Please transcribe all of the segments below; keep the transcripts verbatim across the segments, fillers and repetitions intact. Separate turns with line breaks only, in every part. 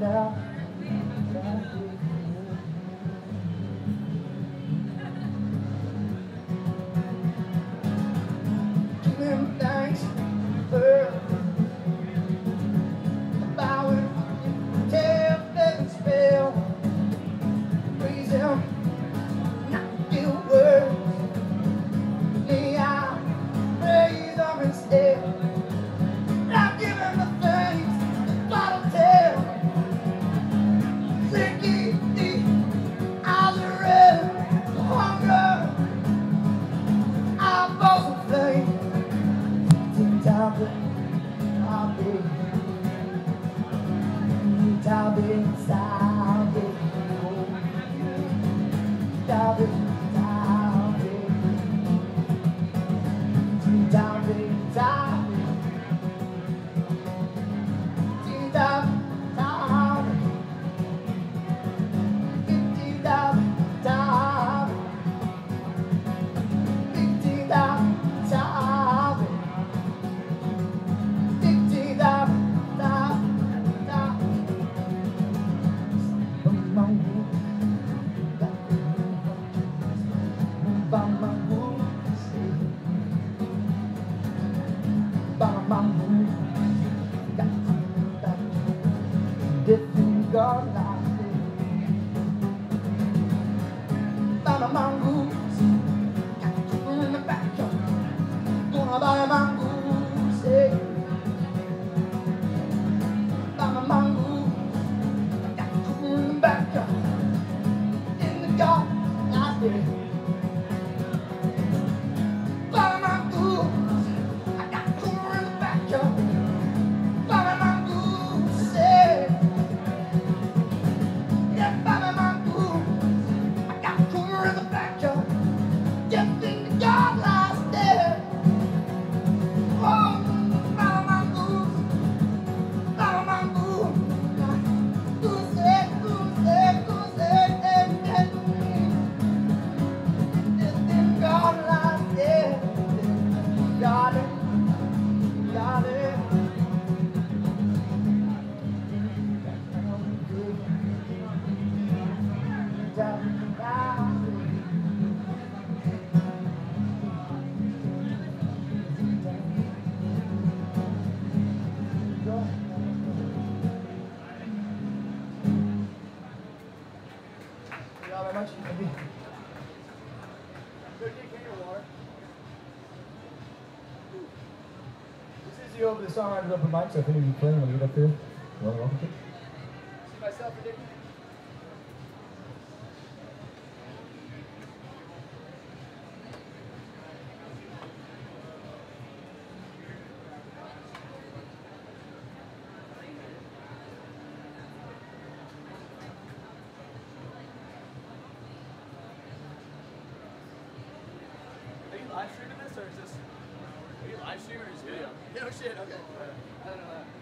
now. Give him thanks for bowing, tell heaven's spell. Praise him, not give words. May I praise him instead. I'll give him the thanks, the bottle tell. Sticky, deep, eyes are red, hunger, eyeballs of flame. I'll be, I'll be, I'll be, I'll be, I'll be, I'll be, different God like me. Buy my mongoose, got to in the backyard. Gonna buy a mongoose, hey. Buy my mongoose, got to in the backyard. In the yard, like this. Buy my mongoose, I got to in the backyard. Buy my mongoose, hey. Much. This is the over the Songwriters open mic, so if any of you playing want to get up here, you're welcome to. See myself predicting.
Live streaming this, or is this? Are you live streaming or is video? No shit, okay. I don't know that.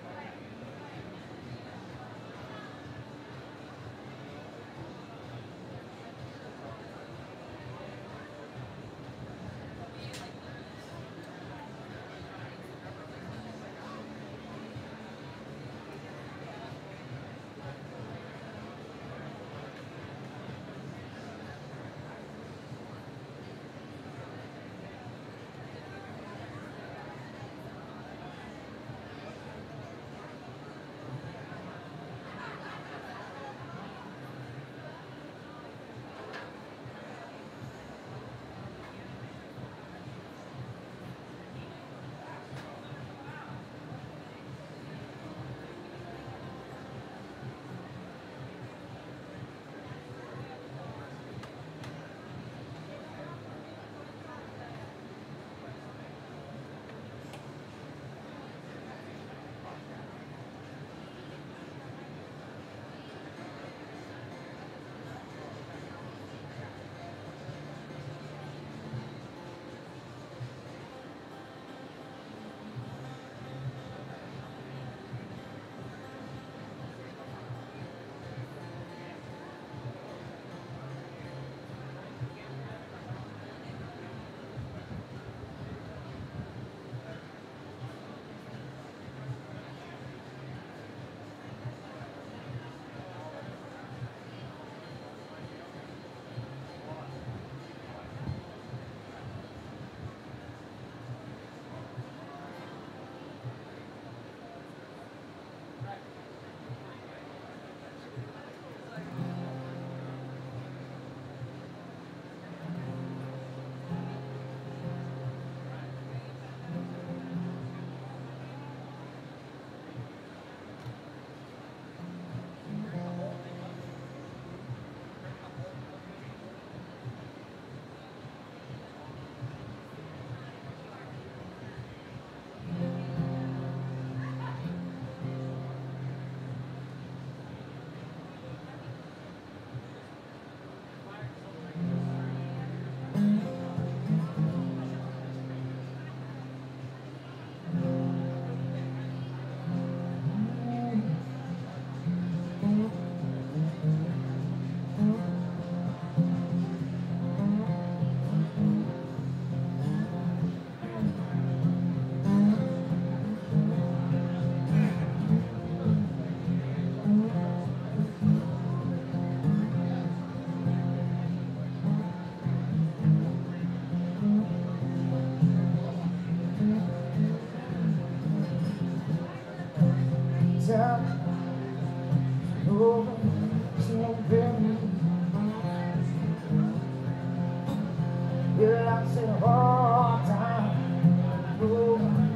hard time. Oh,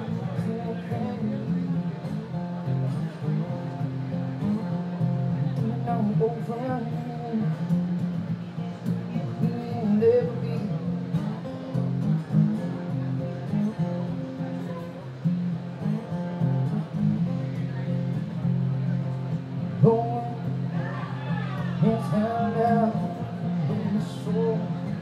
I'm over. We'll never be. Going, it's held out in the soul.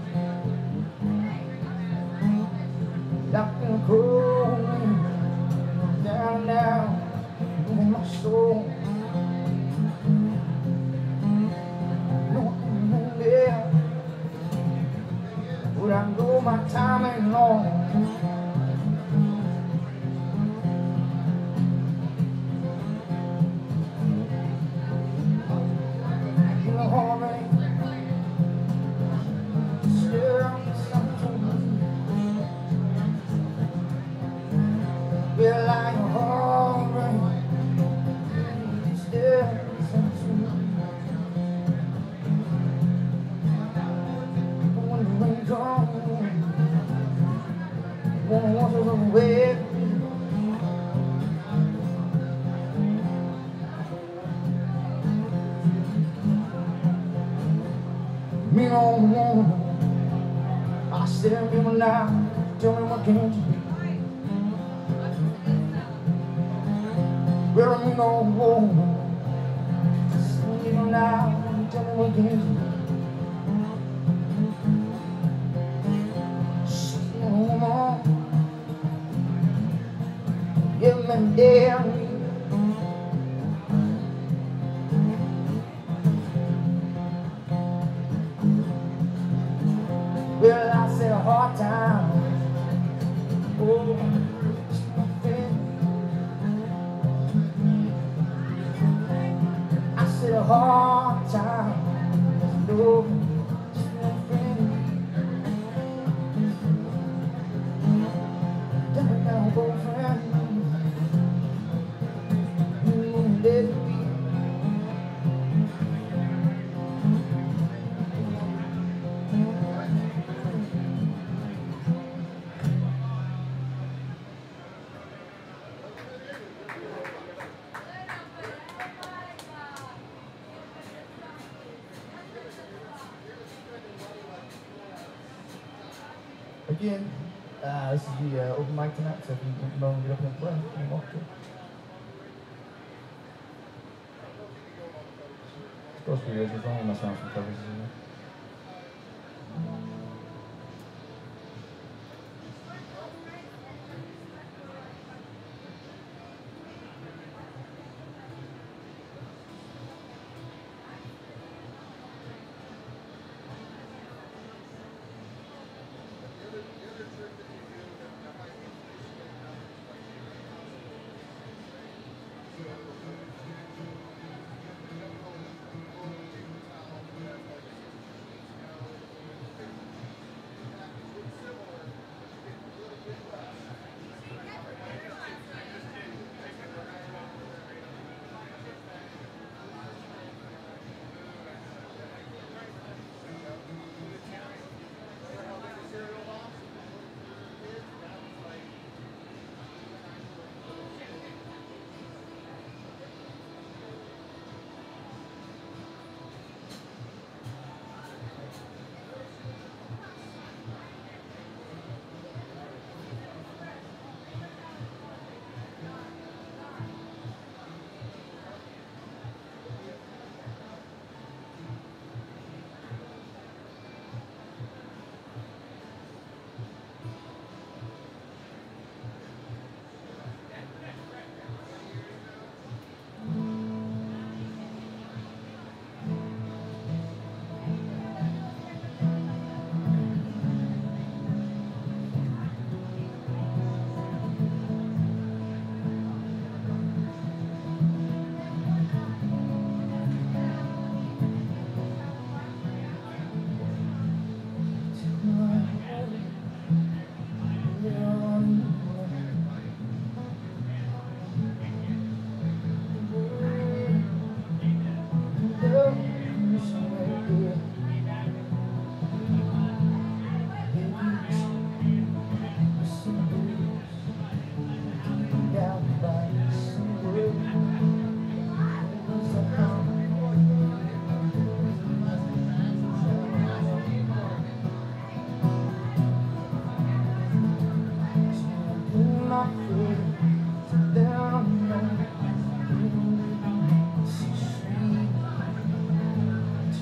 Locked in the cold, down, down in my soul. But I know my time ain't long. In the hallway, still something. Feel like a hallway, still something. When the rain comes, won't wash us away. Me no more. I said, me now. Tell me what can't you do? Well, me no more. I said, me now. Tell me what can't you do? No more. Give me damn. Well, I said a hard time. Oh, it's nothing. I said a hard time. No, it's nothing. Down, down, boyfriend. You won't let it be. Again, uh, this is the uh, open mic tonight, so if you can go and get up and play, you can walk to. It's supposed to be original, so I'm gonna mess around with some covers.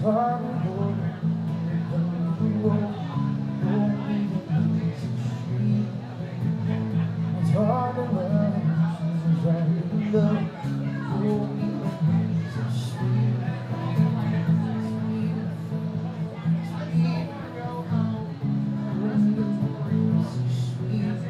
hard to hold when you walk. It's hard to love, it's hard to love. Oh, it's so sweet, sweet, sweet. Oh, it's so sweet.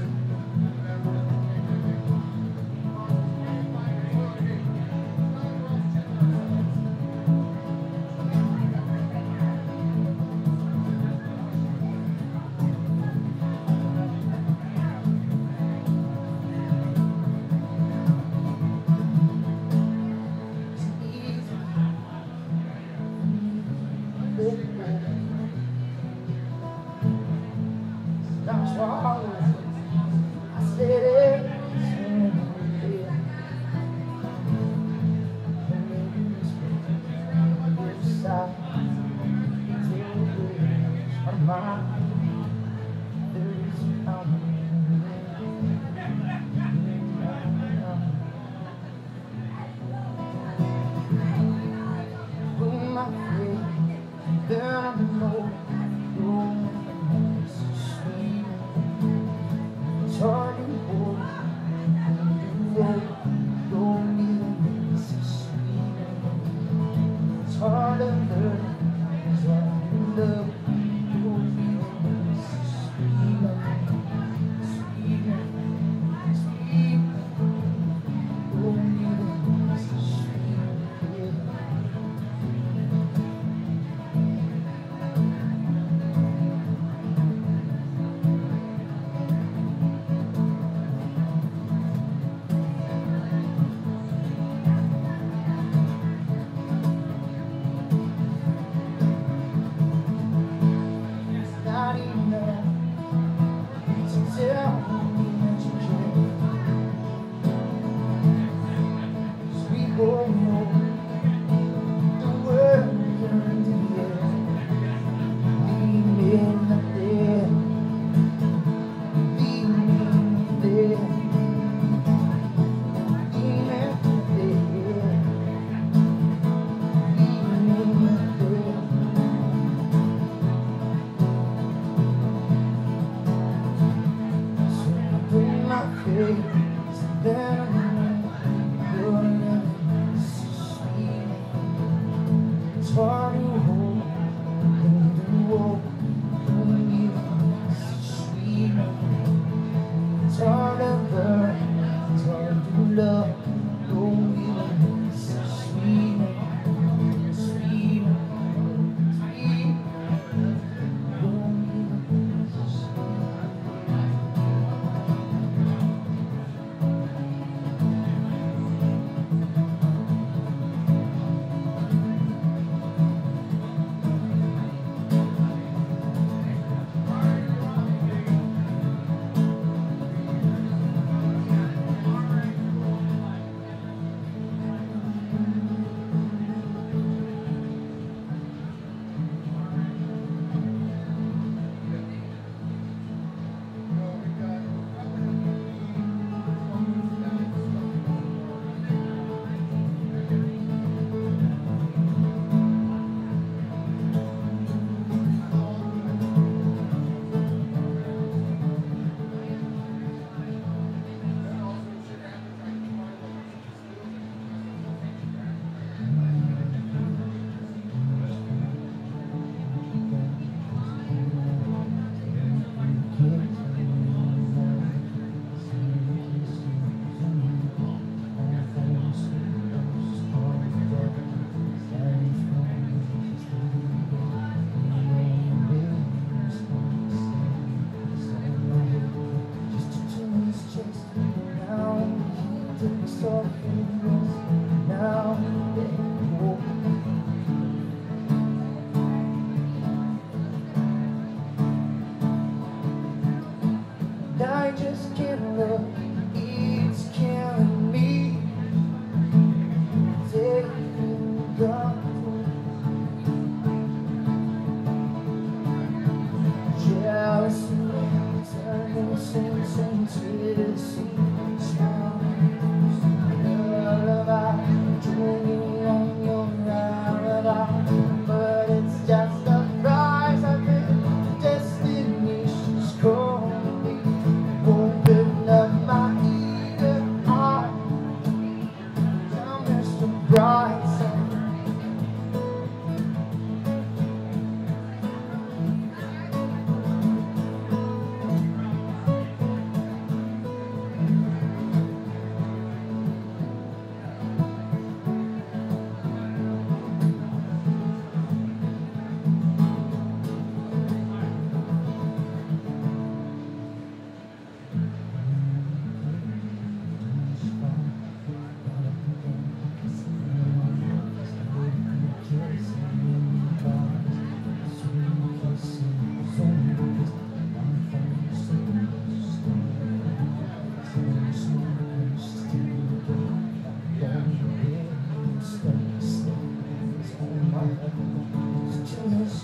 That's why I said it.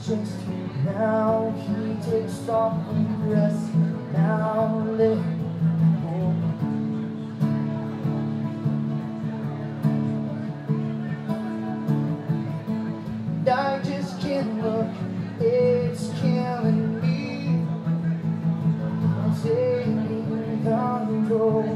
just now he takes off and rests. Now let go. I just can't look, it's killing me. I'm taking control.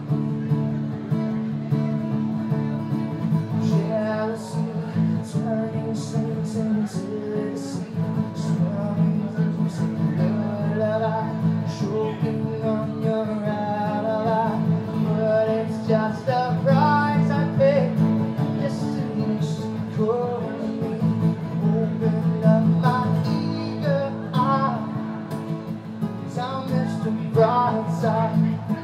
Jealousy turning saints into the sea. Smelling things lullaby, choking on your alibi. But it's just a price I pay just to lose control. Open up my eager eyes, I miss the bright side.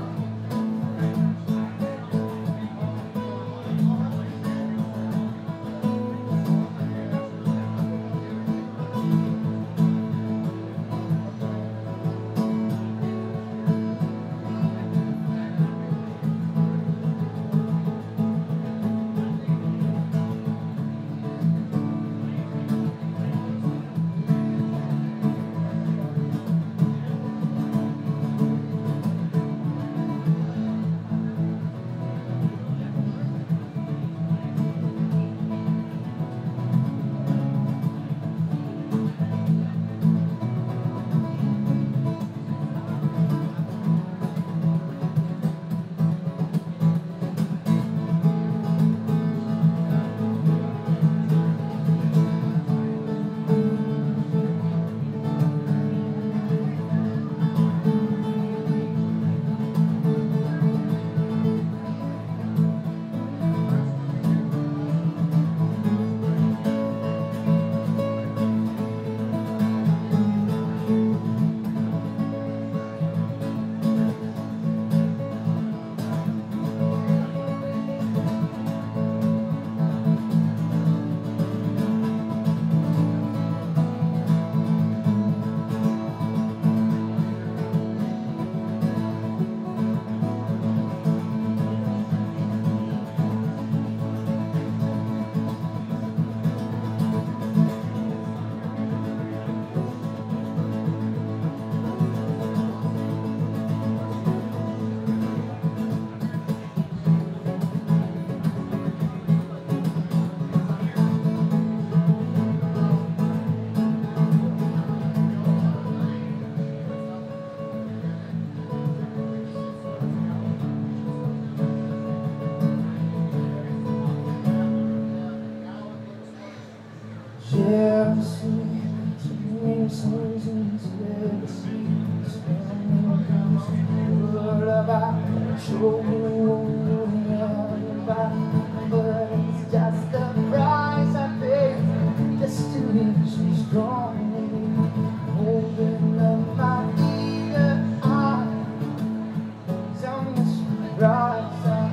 Jealousy, turning souls into the sea. Smelling things lullaby, choking on your alibi. But it's just the price I pay just to lose you strongly. Open up my eager eyes, I miss the bright side.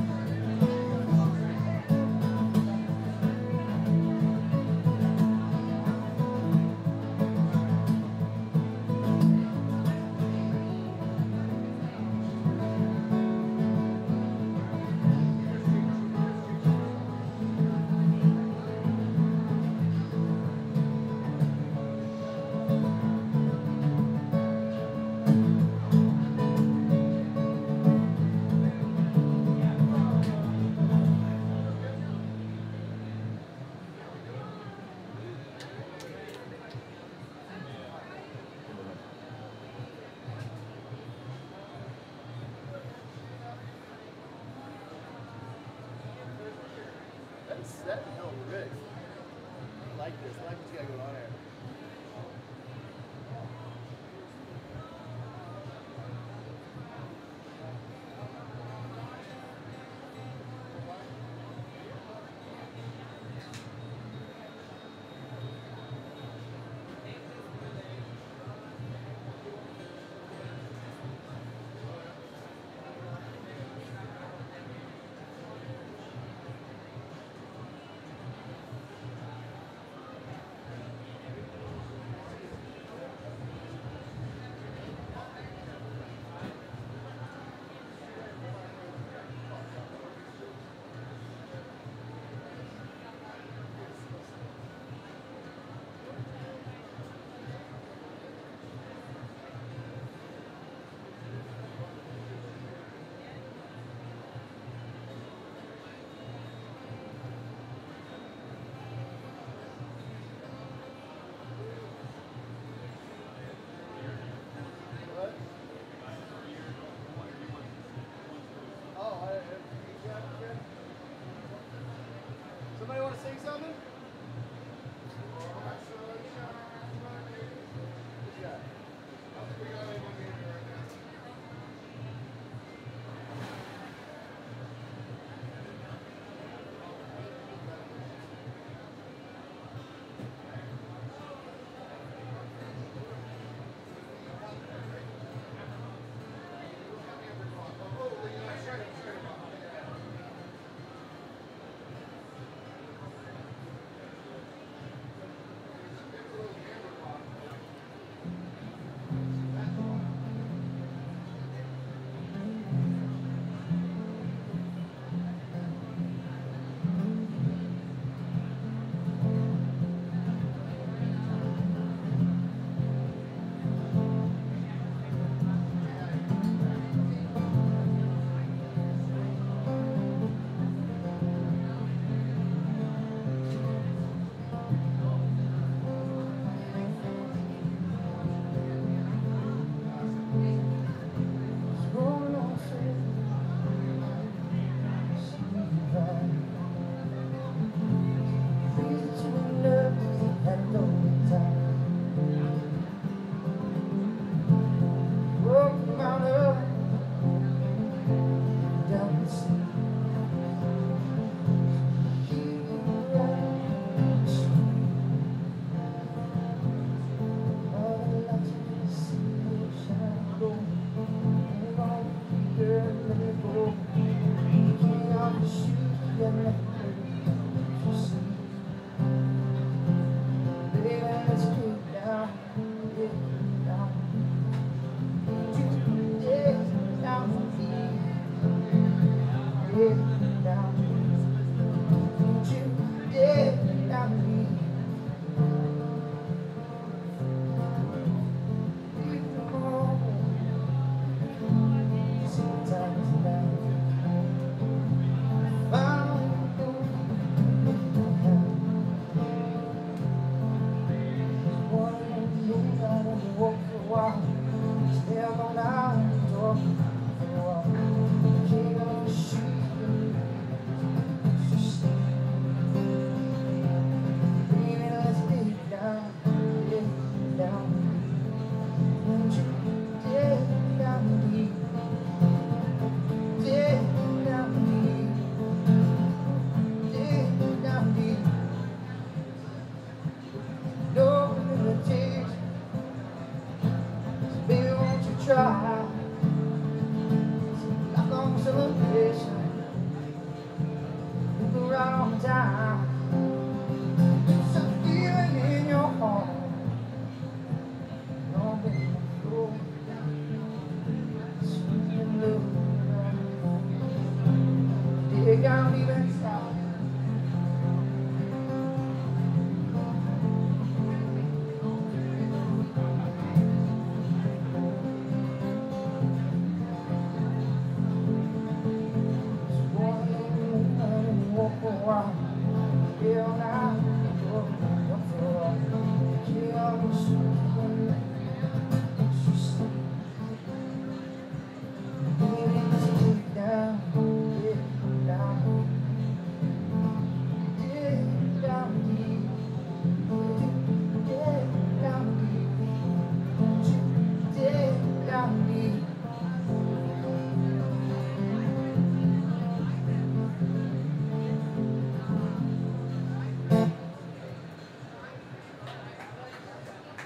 That's that hell Rick. I like this. I like what you got going on here.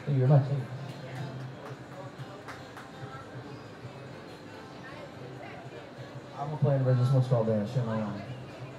Thank you very much. I'm gonna play a version. This one's called uh, Share My Wine.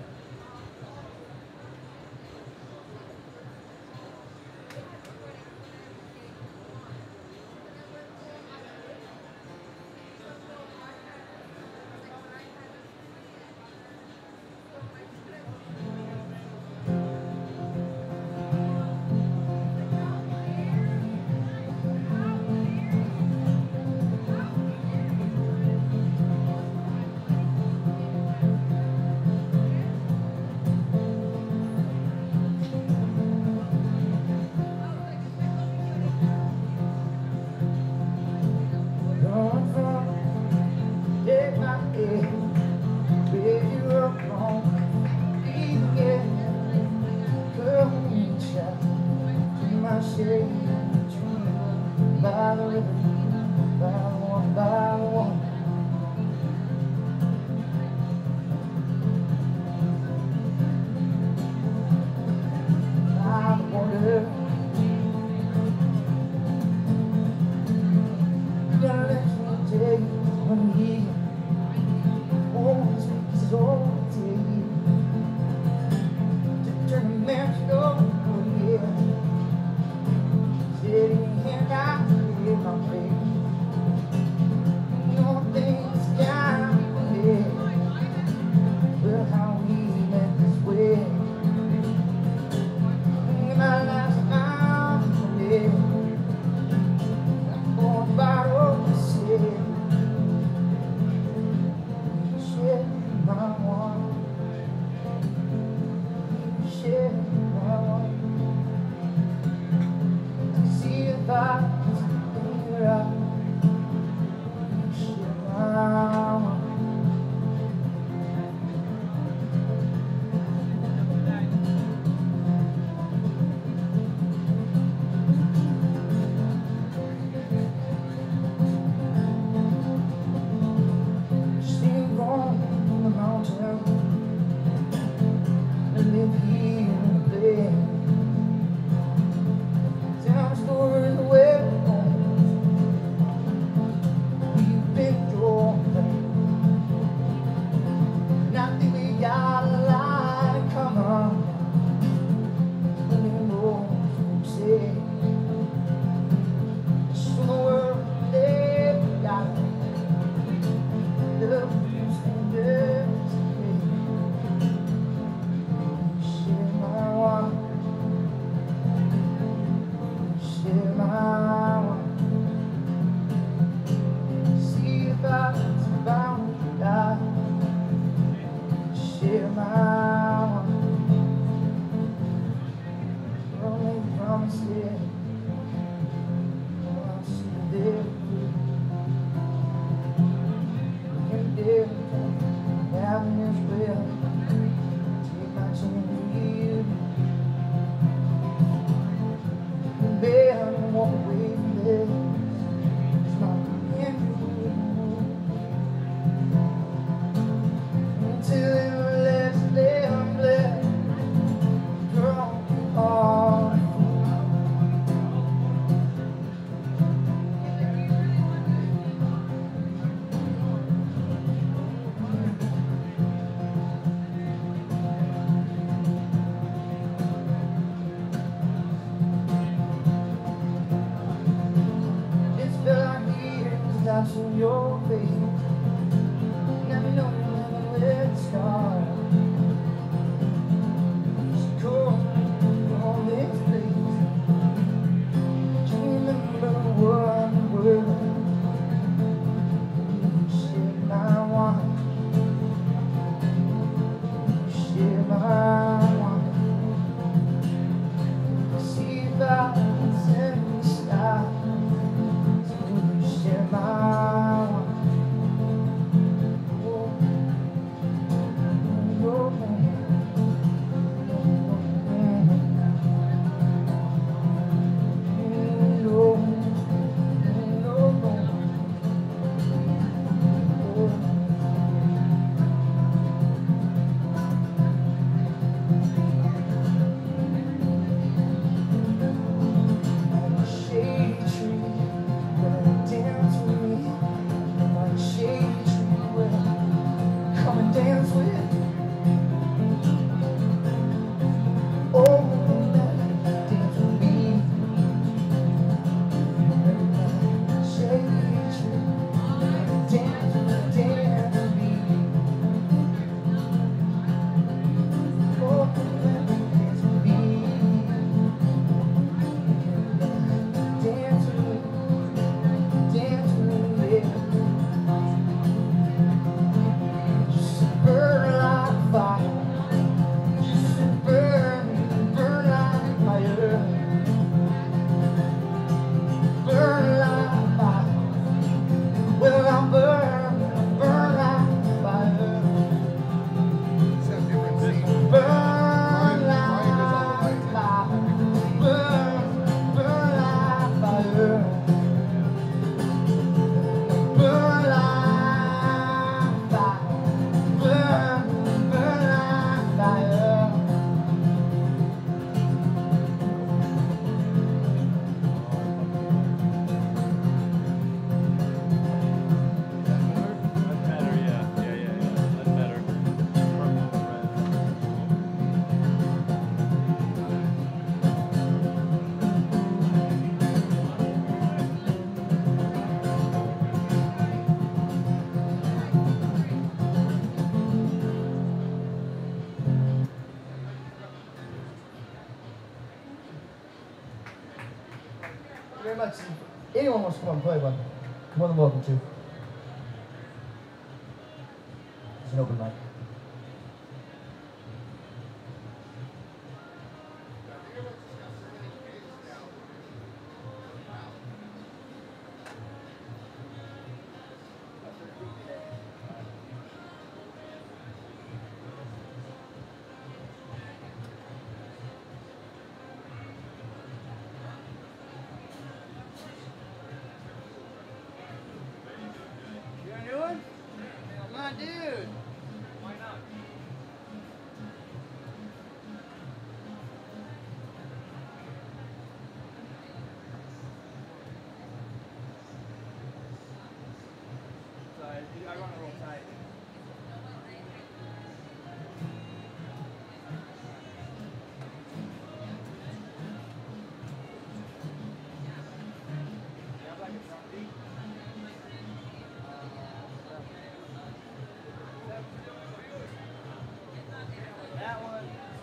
In your face, never know where to start. Just cool on this place. Do you remember what we were? You share my wine. You share my wine. See if I can send you style. So you share my wine. you very much. If anyone wants to come and play one, more than welcome to. It's an open mic.
Dude! Why not? Sorry, I want to roll tight. You have like a drum beat? That one.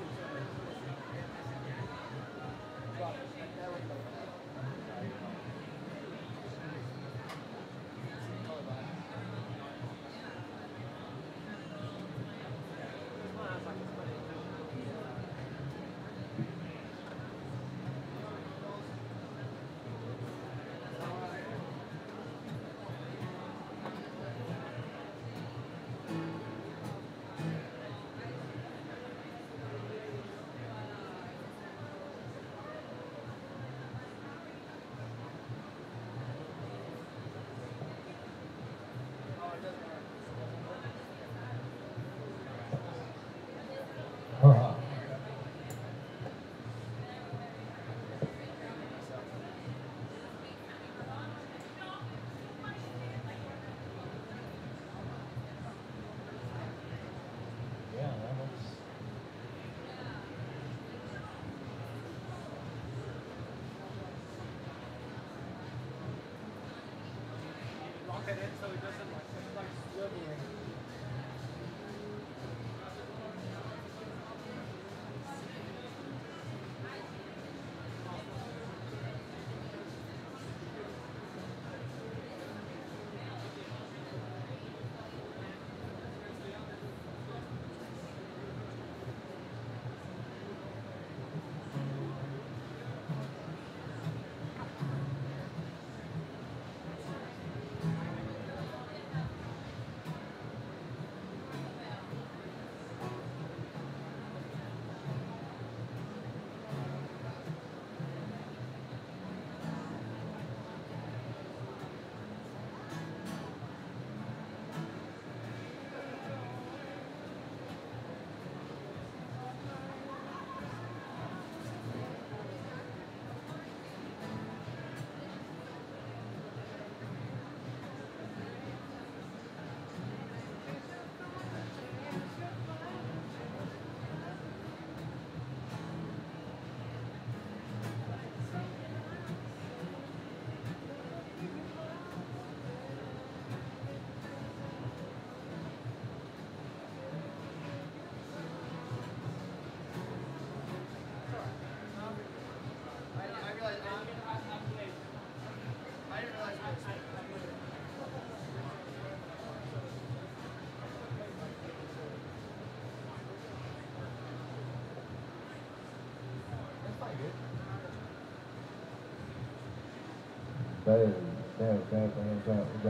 Uh-huh. Yeah, that looks.
Lock it in so it doesn't like, like swivel.
Boom, boom, boom, boom, boom, boom.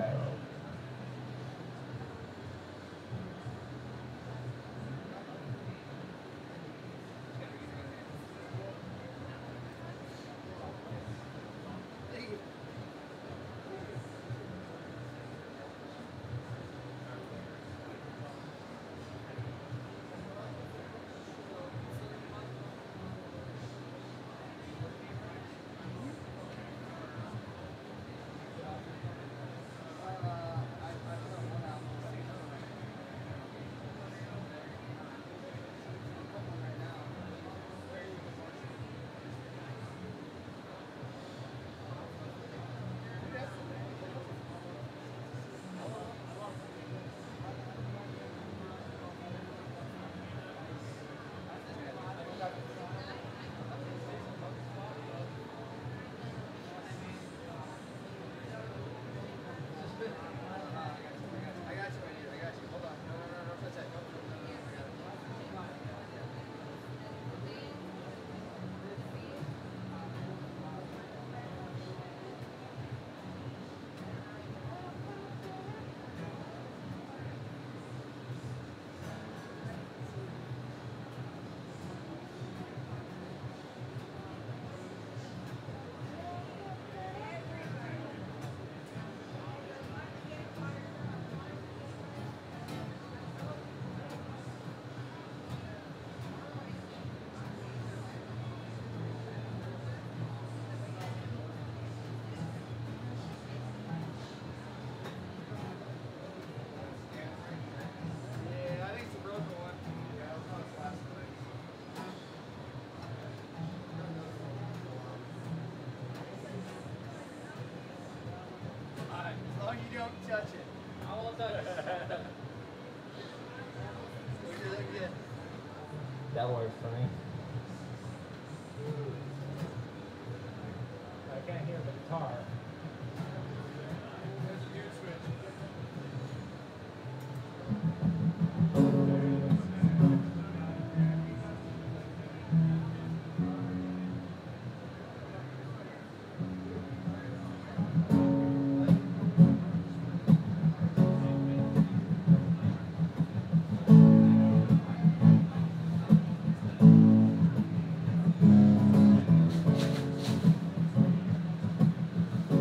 Uh,
That works for me.
I can't hear the guitar.
Thank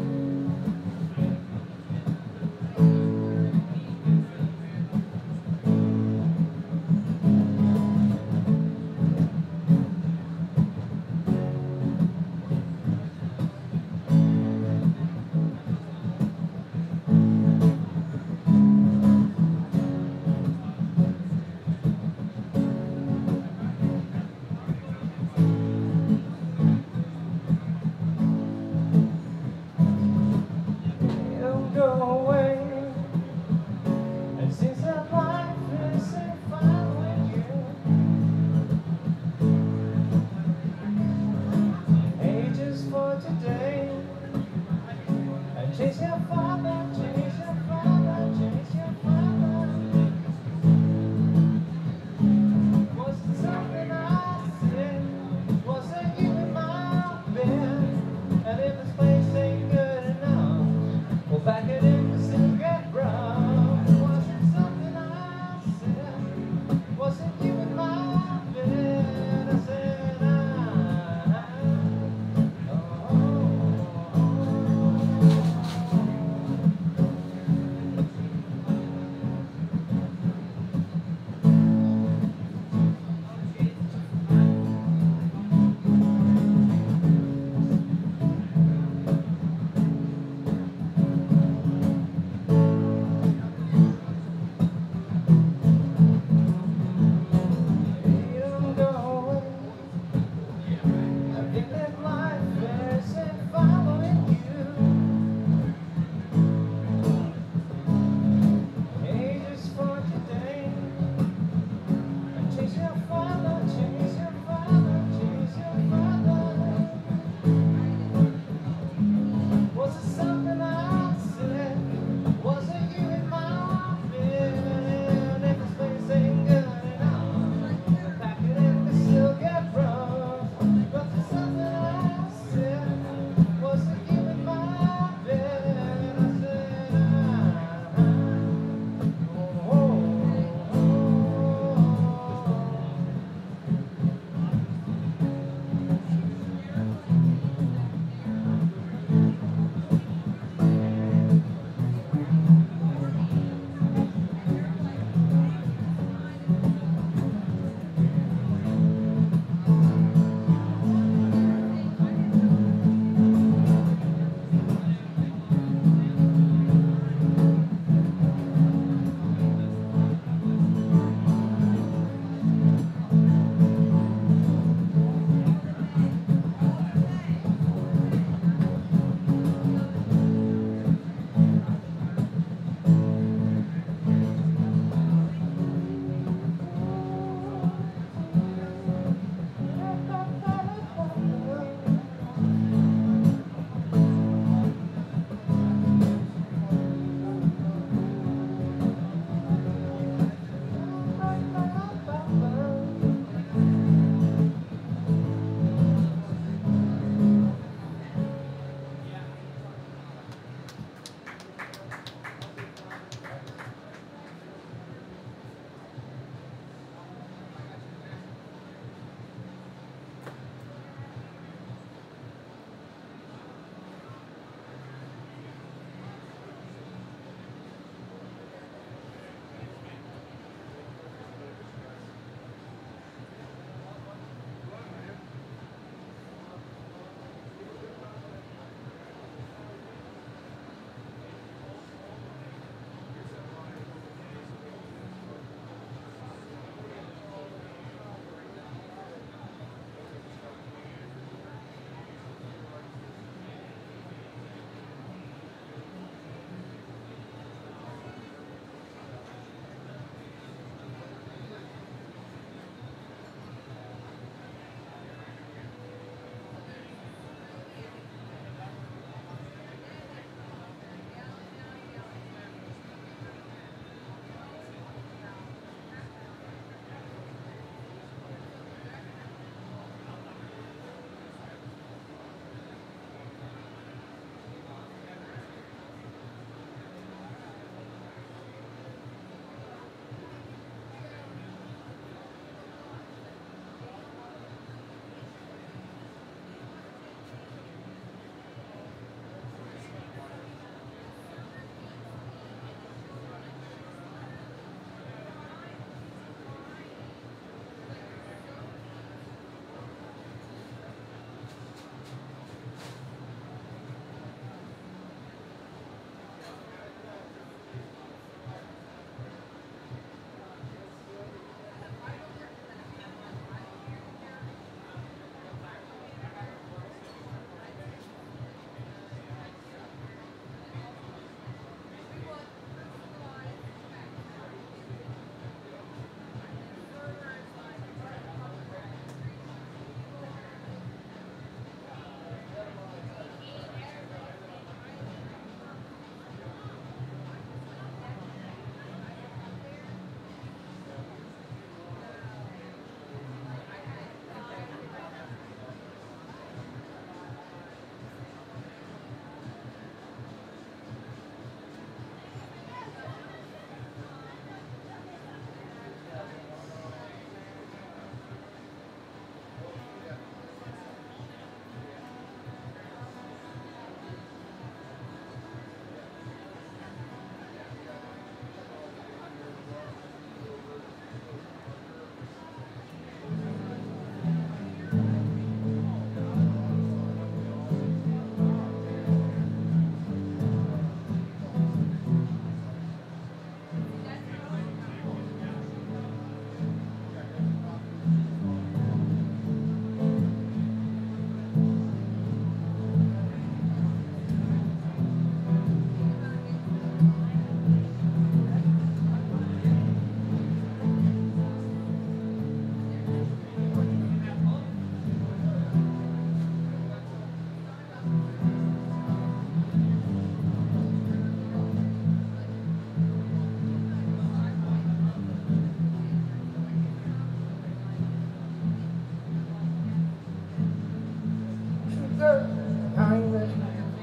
Girl, I ain't ready.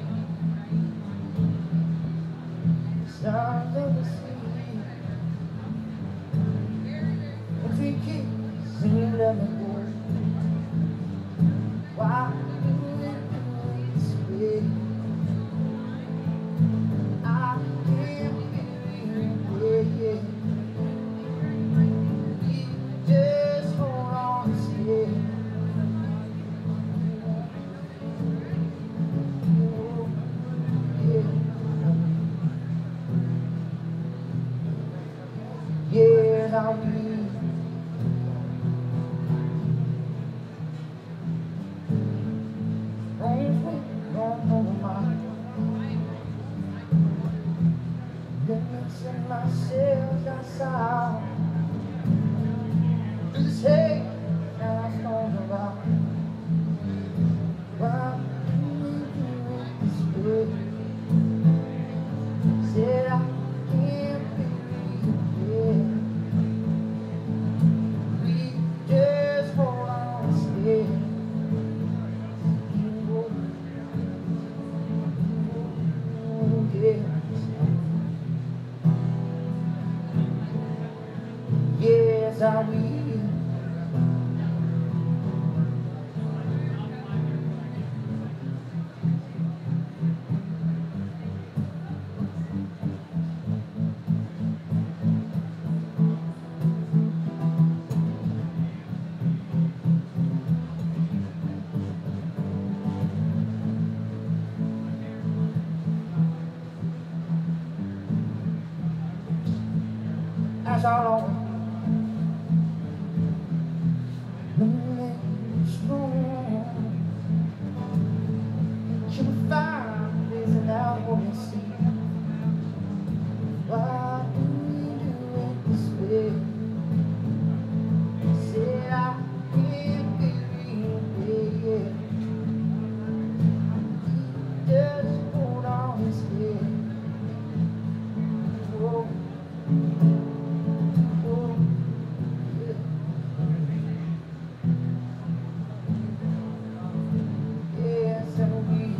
Sounds of the sea. If we keep singing, let me go. Why do we do this way? I can't believe it. We just hold on and stay. Years I'll be rains won't over my limits and myself outside. Through this hate and I storm about. Why do we do it this way? Said I can't believe it. We just hold on and stay. Yes, I will. That's all on. She will find is an hour and see. Why do we do it this way? Said I can't believe it. Just hold on and stay. Whoa. Whoa. Yeah. Yes, and we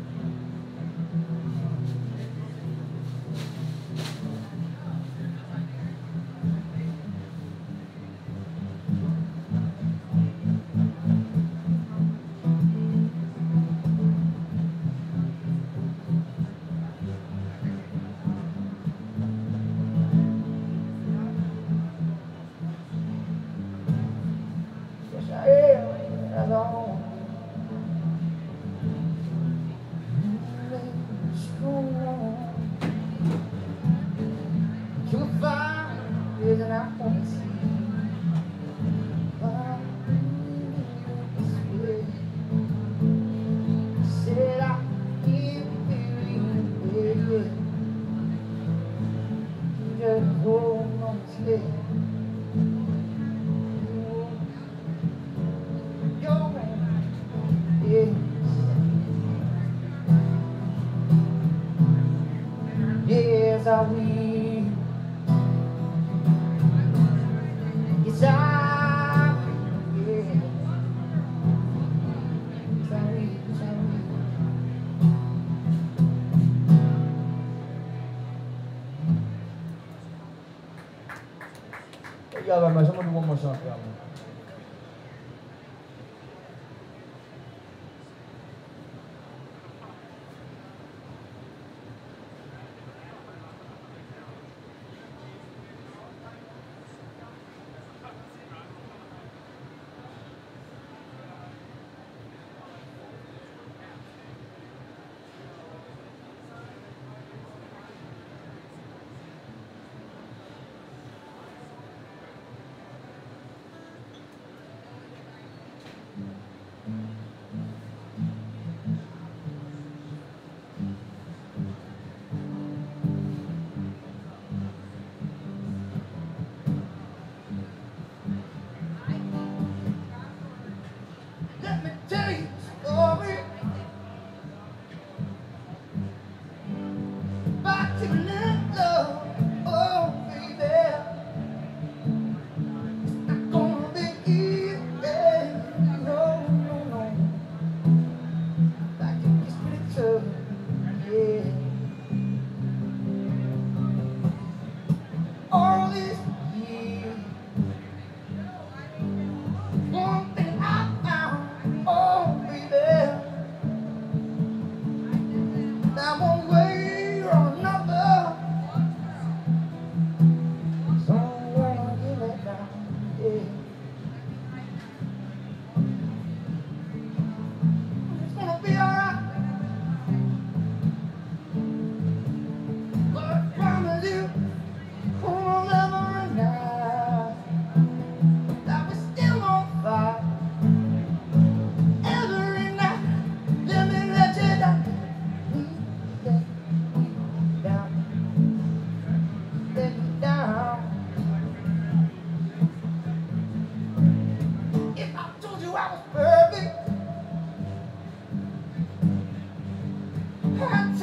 yes, I am alone. You'll find there's an apple to see. Why do we do it this way? Said I can't believe it. Just hold on to stay. Yo, yeah. Yes, I will. Yes, I will. Yeah. Yes, I will. Yes, I will. Thank you very much. I'm gonna do one more song for y'all.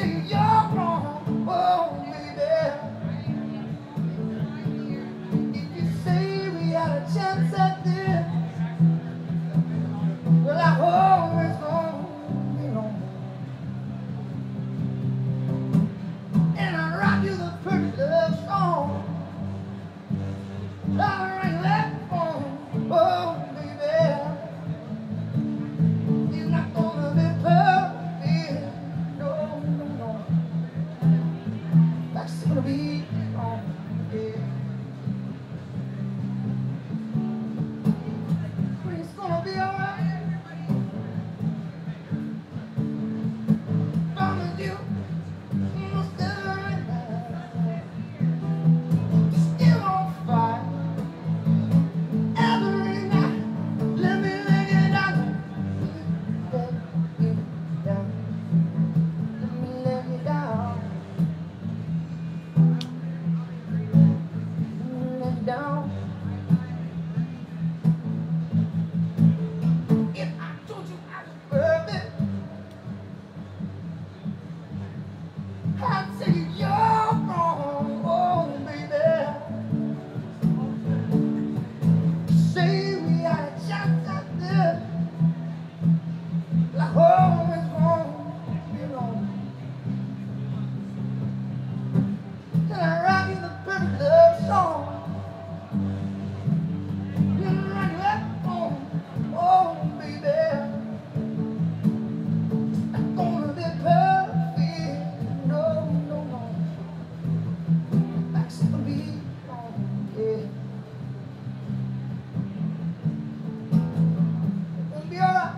say you're wrong, oh baby. If you say we had a chance at this, well, I hope it's gonna be wrong. And I rock you the perfect love song. I ring that phone, oh baby. It's not gonna be perfect, no, no, no. That's gonna be wrong, yeah. But it's gonna be alright. Promise you, most every night. Still on fire. Every night, let me lay you down. Let you down. Let me lay you down. Let me lay you down. If I told you I was perfect, I'd say you're wrong, oh baby. Say we had a chance at this, like home is home, you know. Then I write you the perfect love song. Then I write you that song, oh baby. It's not gonna be perfect, no, no, no. That's gonna be wrong, yeah. It's gonna be alright.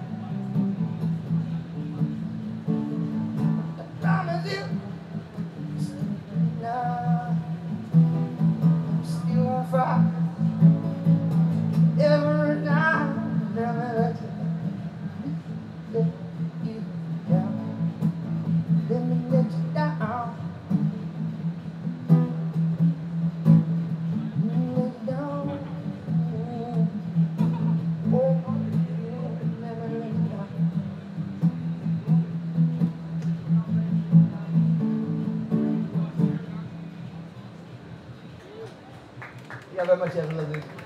I promise you. Nah, I'm still on fire. Every night, never let you let you down. Let me let you down. Let me let you down. Oh, never let you down. Yeah, very much. Have a lovely